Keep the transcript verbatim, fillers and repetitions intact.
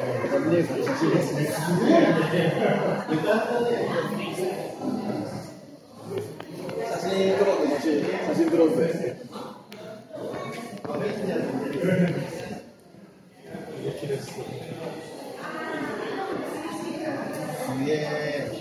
姉さん写真ですね。写真撮ろうぜ、写真撮ろうぜ。すげえ。